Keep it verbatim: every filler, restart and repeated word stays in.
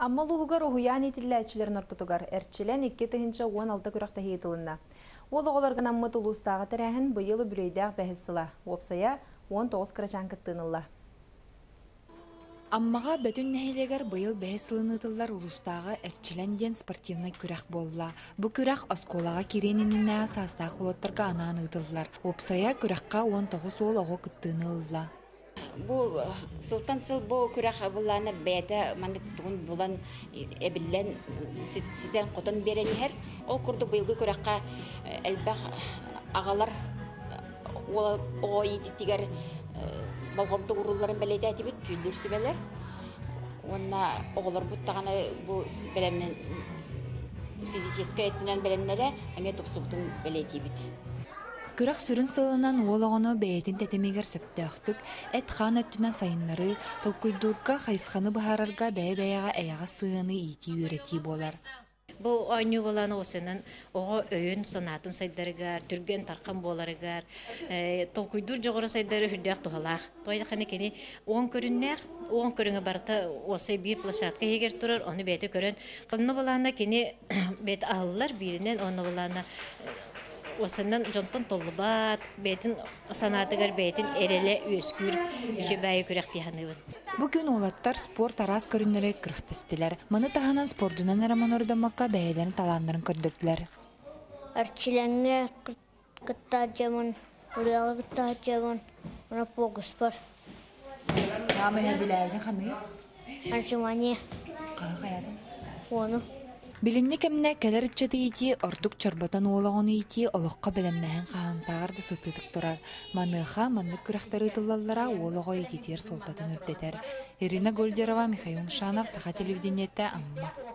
Amma luğugar uhuyan itillәчиләрен ортотугар әрчелән икки тыһынча он алты күрәктә хейтылынна. Ол оғаларган аммы тулустағы тәрәхін бұйылы бүрейдәк бәхіссіла. Опсая он тоғыз кырачан кыттынылла. Аммаға бөтін нәхилегер бұйыл бәхіссілінітілер улустағы әрчелән ден спортивный күрәк болла. Бұ күрәк осколаға керенінінна састағы қолаттарға анан ұтылылар. Опсая күрәкқа он тоғыз ол оғы кыттынылла. Бу сылтан сыл бу күрәк булланы бәйдә мандык тугын булан эбиллән ситен котон берелихер. Ол курды быелгы күрәккә әлбәх агалар ол ой тигәр балгомты урулларын беләйтә дибит жүлдүр сибәләр. Онна оглар буттаганы бу белемнән физический әйтүнән белемнәре әмә топсуктын беләйтә бит. Күрәк сүрін сылынан олағыны бәйетін тәтемегер сөптіқтік, әт қан өттінен сайынлары, толкуйдурға қайысқаны бұхарарға бәй-бәйіға әяға сығыны ити үйреті болар. Бұл ойны боланы осының оға өйін сонатын сайдарығар, түрген тарқан боларығар, толкуйдур жоғыры сайдары хүрдіяқ тұғалақ. Тойда қаны кені оң көріннәқ, оң көріңі барыта осы бір плашатқа егер тұрар, оны бәйті көрін. Қылыны боланы кені бәйті ағылылар бірінен, оны боланы осынан жонтон толлубат, бәйтін санатыгар бәйтін әрелі өскүр үші бәйі көрек дейханыбын. Бүгін олаттар спорт арас көрінері күріқтістілер. Маны тағынан спордунан әраман ордамаққа бәйелерін таландырын көрдірділер. Арчиләңе күтті жамын, ұрияғы күтті жамын, мұна погыс бар. Қамы әбіләйдің қаны? Арчымане. Қағы қаядың? Оны. Билинне кемне келер иччети ити ордук чорботан оологону ити олоққа белемнәһен хаантагарды сытыдык турар. Маныха маннык күрәхтәре тыллаллара оолого ититер солтатын үрдетер. Ирина Гольдерова, Михаил Мшанов, Саха телевидениетте Амма.